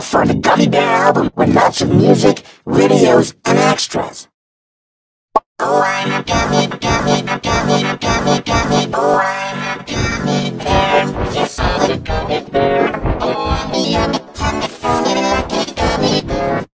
for the Gummy Bear album with lots of music, videos, and extras.